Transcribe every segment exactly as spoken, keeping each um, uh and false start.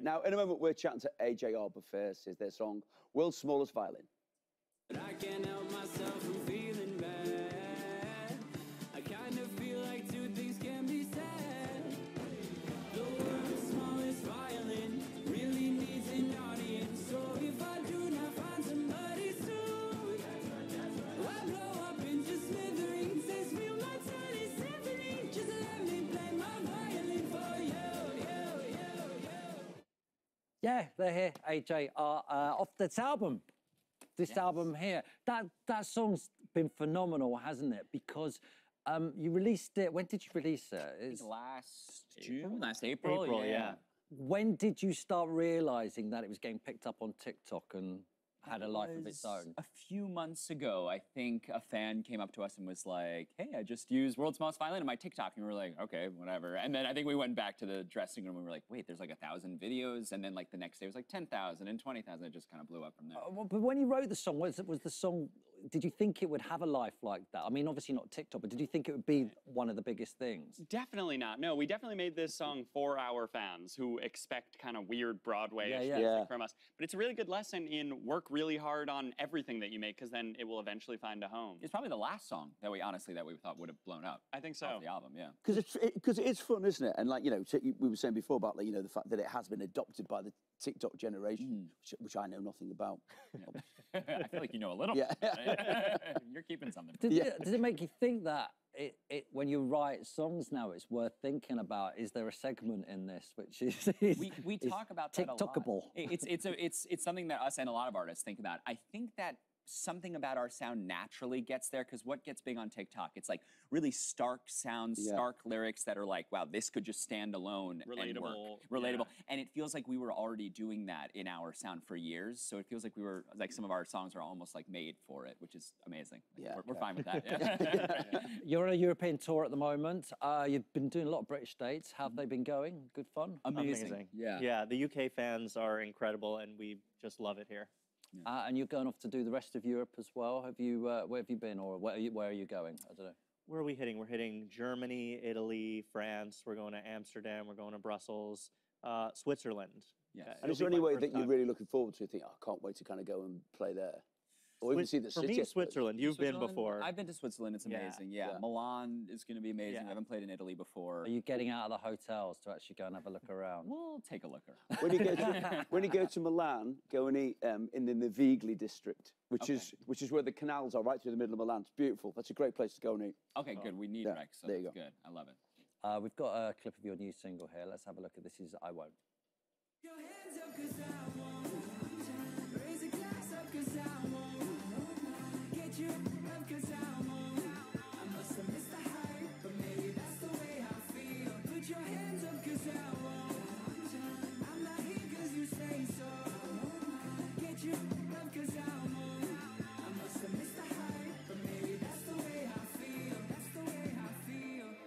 Now, in a moment, we're chatting to A J R, but first is their song, World's Smallest Violin. I can't help myself from feeling bad. I kind of feel like two things can be said. The world's smallest violin really needs an audience. So if I do not find somebody soon, I'll blow up into smithereens. They feel my tiny symphony. Just let me play my violin for you, you, you, you. Yeah, they're here, A J R, uh, off this album. This yes. album here. That that song's been phenomenal, hasn't it? Because um, you released it, when did you release it? It's last June, last April, April yeah. yeah. When did you start realizing that it was getting picked up on TikTok and had a life of its own? A few months ago, I think a fan came up to us and was like, hey, I just used World's Smallest Violin in my TikTok. And we were like, okay, whatever. And then I think we went back to the dressing room and we were like, wait, there's like a thousand videos. And then like the next day it was like ten thousand and twenty thousand. It just kind of blew up from there. Uh, well, but when you wrote the song, was, was the song, did you think it would have a life like that? I mean, obviously not TikTok, but did you think it would be one of the biggest things? Definitely not. No, we definitely made this song for our fans who expect kind of weird Broadway-ish yeah, yeah. music Yeah. from us. But it's a really good lesson in work really hard on everything that you make, because then it will eventually find a home. It's probably the last song that we honestly that we thought would have blown up. I think so. Off the album, yeah. Because it's because it, it is fun, isn't it? And like you know, so we were saying before about like you know the fact that it has been adopted by the TikTok generation, mm. which, which I know nothing about. Yeah. I feel like you know a little. Yeah. You're keeping something. Did, Yeah. it, does it make you think that it, it, when you write songs now, it's worth thinking about? Is there a segment in this which is, is we we talk about that a lot. TikTokable? It's it's a it's it's something that us and a lot of artists think about. I think that something about our sound naturally gets there, because what gets big on TikTok, it's like really stark sounds, yeah. stark lyrics that are like, wow, this could just stand alone Relatable, and work. Relatable. Yeah. And it feels like we were already doing that in our sound for years. So it feels like we were, like some of our songs are almost like made for it, which is amazing. Like, Yeah, we're, okay. we're fine with that. Yeah. You're on a European tour at the moment. Uh, you've been doing a lot of British dates. How have they been going? Good fun? Amazing. Amazing. Yeah. Yeah, the U K fans are incredible and we just love it here. Yeah. Uh, and you're going off to do the rest of Europe as well. Have you? Uh, where have you been, or where are you, where are you going? I don't know. Where are we hitting? We're hitting Germany, Italy, France. We're going to Amsterdam. We're going to Brussels, uh, Switzerland. Yes. And is there any way that you're really looking forward to? You think, oh, I can't wait to kind of go and play there, or even see the For city? me, Switzerland. You've been before. I've been to Switzerland. It's amazing. Yeah. Yeah. yeah. Milan is going to be amazing. Yeah. I haven't played in Italy before. Are you getting out of the hotels to actually go and have a look around? We'll take a look around. When you go to, when you go to Milan, go and eat um, in the Navigli district, which Okay. is which is where the canals are, right through the middle of Milan. It's beautiful. That's a great place to go and eat. Okay, good. We need Yeah, Rex, so there you that's go. good. I love it. Uh, we've got a clip of your new single here. Let's have a look at this. Is I Won't. Your hands up 'cause I won't. Raise a glass up 'cause I won't. Get you up 'cause I won't. I must have missed the hype, but maybe that's the way I feel. Put your hands up 'cause I won't. I'm not here 'cause you say so. Get you up 'cause I won't. I must have missed the hype, but maybe that's the way I feel. That's the way I feel.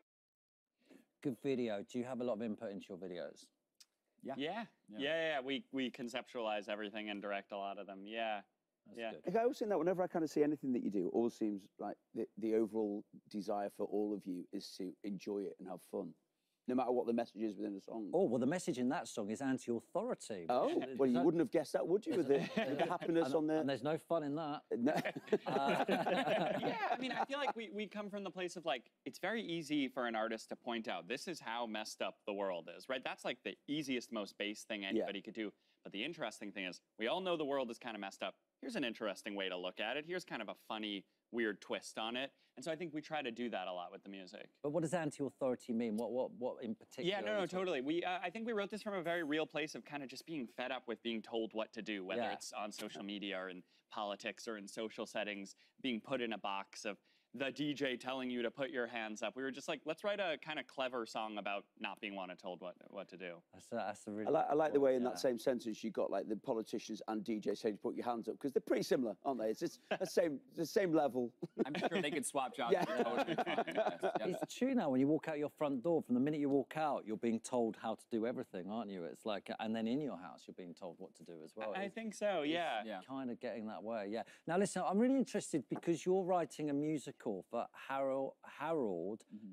Good video. Do you have a lot of input into your videos? Yeah. Yeah. Yeah, yeah, yeah. We, we conceptualize everything and direct a lot of them. Yeah. That's yeah. good. Like I always think that whenever I kind of see anything that you do, it always seems like the, the overall desire for all of you is to enjoy it and have fun, no matter what the message is within the song. Oh, well, the message in that song is anti-authority. Oh, well, you wouldn't have guessed that, would you, with the, with the happiness and, on and the... there's no fun in that. No. Yeah, I mean, I feel like we, we come from the place of like, it's very easy for an artist to point out, this is how messed up the world is, right? That's like the easiest, most base thing anybody Yeah. could do. But the interesting thing is, we all know the world is kind of messed up. Here's an interesting way to look at it. Here's kind of a funny, weird twist on it. And so I think we try to do that a lot with the music. But what does anti-authority mean? What, what, what in particular? Yeah, no, are no, you talking- totally. We, uh, I think we wrote this from a very real place of kind of just being fed up with being told what to do, whether Yeah. it's on social media or in politics or in social settings, being put in a box of the D J telling you to put your hands up. We were just like, let's write a kind of clever song about not being wanted told what, what to do. That's a, that's a really I like, I like the way in yeah. that same sentence you got like the politicians and D Js saying to put your hands up, because they're pretty similar, aren't they? It's just the same, the same level. I'm sure they could swap jobs. Yeah. You're totally fine. Yes, yes. It's true now. When you walk out your front door, from the minute you walk out, you're being told how to do everything, aren't you? It's like, and then in your house, you're being told what to do as well. I It's- think so, yeah. Yeah. Kind of getting that way, yeah. Now, listen, I'm really interested because you're writing a musical for Harold, Harold Mm-hmm.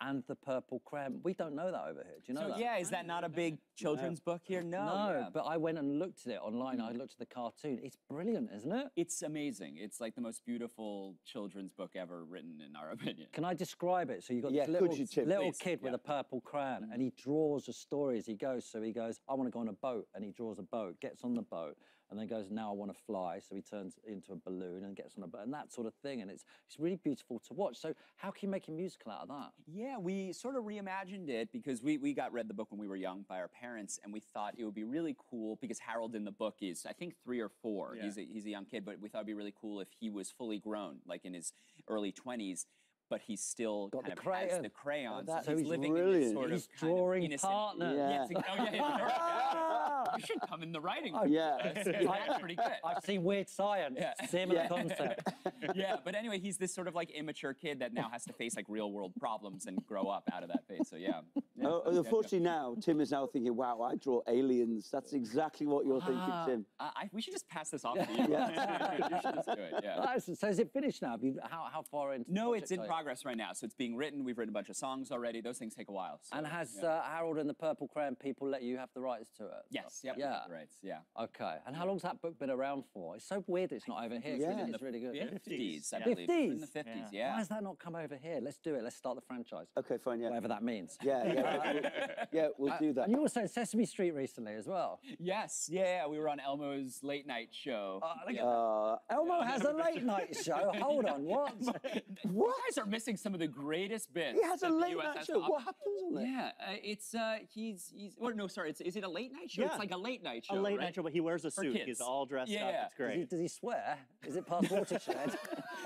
and the Purple Crayon. We don't know that over here. Do you know So that? yeah, is that not a big children's book here? No. No, yeah. but I went and looked at it online. I looked at the cartoon. It's brilliant, isn't it? It's amazing. It's like the most beautiful children's book ever written, in our opinion. Can I describe it? So you've got Yeah, this could little, you, Tim, little please? kid with Yeah. a purple crayon, and he draws a story as he goes. So he goes, I want to go on a boat, and he draws a boat, gets on the boat, and then goes, now I want to fly. So he turns into a balloon and gets on a boat, and that sort of thing. And it's, it's really beautiful to watch. So how can you make a musical out of that? Yeah, we sort of reimagined it because we, we got read the book when we were young by our parents, and we thought it would be really cool because Harold in the book is, I think, three or four. Yeah. He's, a, he's a young kid, but we thought it'd be really cool if he was fully grown, like in his early twenties, but he still Got kind the of has crayon. the crayons. that- So he's he's living in brilliant. this sort He's of kind of drawing innocent- partner. Yeah. Yes, oh, yeah, yeah. You should come in the writing. group. Yeah. That's pretty good. I've seen Weird Science, Yeah. similar Yeah. concept. Yeah, but anyway, he's this sort of like immature kid that now has to face like real world problems and grow up out of that phase. So yeah. yeah. Oh, Yeah, unfortunately now, Tim is now thinking, wow, I draw aliens. That's exactly what you're thinking, Ah. Tim. Uh, I, we should just pass this off to you. Yeah. You should just do it. Yeah. Nice. So is it finished now? Have you, how, how far into the No, it's project in are you? progress right now. So it's being written. We've written a bunch of songs already. Those things take a while. So, And has yeah. uh, Harold and the Purple Crayon people let you have the rights to it? yes, yep, Yeah. right, yeah. Okay. And how long's that book been around for? It's so weird it's not over here. 'cause Yeah. It's really good. Yeah, fifties, I yeah. believe. In the fifties? fifties, Yeah. yeah. Why has that not come over here? Let's do it. Let's start the franchise. Okay, fine, yeah. Whatever that means. Yeah, yeah, we'll, yeah, we'll do that. And you were saying Sesame Street recently as well. Yes, yeah, we were on Elmo's late night show. Oh, look at Yeah. Uh, Elmo has a late night show. Hold on, what? You guys are missing some of the greatest bits. he has a that the late U S night has show. to What offer. happens on there? Yeah, uh, it's uh, he's he's. Or no, sorry, it's, is it a late night show? Yeah. It's like a late night show. A late right? night show, but he wears a For suit. kids. He's all dressed Yeah. up. It's Does he, great. does he swear? Is it past watershed?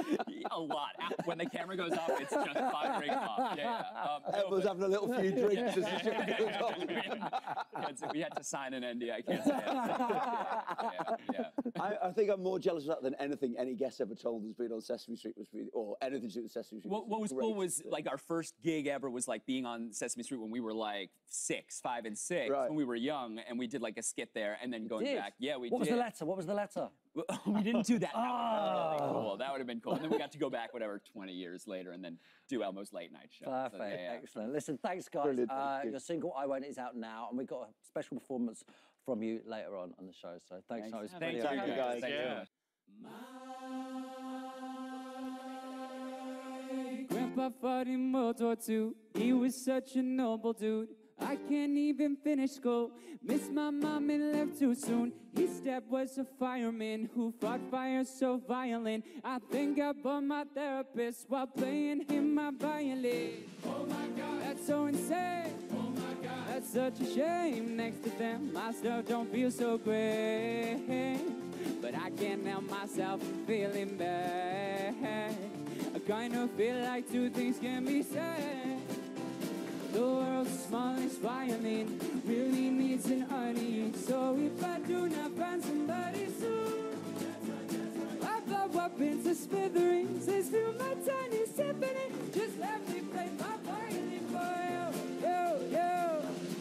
A lot. When the camera goes off, it's just firing off. Yeah, yeah. Um, no, Everyone's but- having a little few drinks as the show goes on. Can't say- we had to sign an N D A. I can't say it. Yeah, yeah. I, I think I'm more jealous of that than anything any guest ever told us being on Sesame Street was really, or anything to do with Sesame Street. What, what was cool great. was like our first gig ever was like being on Sesame Street when we were like six, five, and six Right. when we were young, and we did like a skit there, and then going Did? back. Yeah, we What was did. the letter? What was the letter? we didn't do that. That would have been Oh. really cool. That would have been cool. And then we got to go back, whatever, twenty years later, and then do Elmo's late night show. So, Perfect. yeah, yeah. Excellent. Listen, thanks, guys. Brilliant, thank Uh, you. your single "I Won't" is out now, and we've got a special performance from you later on on the show. So thanks, Thanks. Harris. Yeah, Really thank you, appreciate it. guys. Thank you. Yeah. Grandpa fought in World War Two. He was such a noble dude. I can't even finish school. Missed my mom and left too soon. His dad was a fireman who fought fire so violent. I think I bought my therapist while playing him my violin. Oh my God, that's so insane. Oh my God, that's such a shame. Next to them, my stuff don't feel so great. But I can't help myself feeling bad. I kind of feel like two things can be said. The world's smallest violin really needs an audience. So if I do not find somebody soon, I blow up into smithereens. It's still my tiny symphony. Just let me play my violin for you, you, you.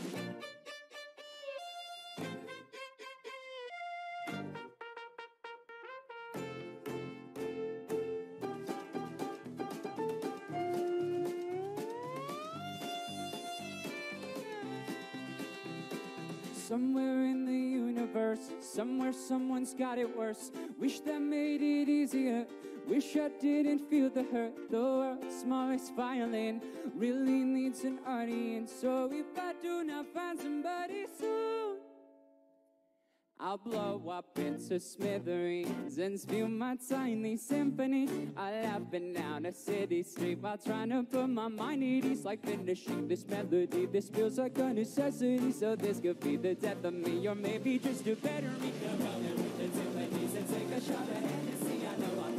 Somewhere in the universe, somewhere someone's got it worse. Wish that made it easier. Wish I didn't feel the hurt. The world's smallest violin really needs an audience. So if I do not find somebody soon, I'll blow up into smithereens and spill my tiny symphony. I laughing down a city street while trying to put my mind at ease. Like finishing this melody, this feels like a necessity. So this could be the death of me, or maybe just to better me. Come on and read the symphonies and take a shot at Hennessy. I know I'm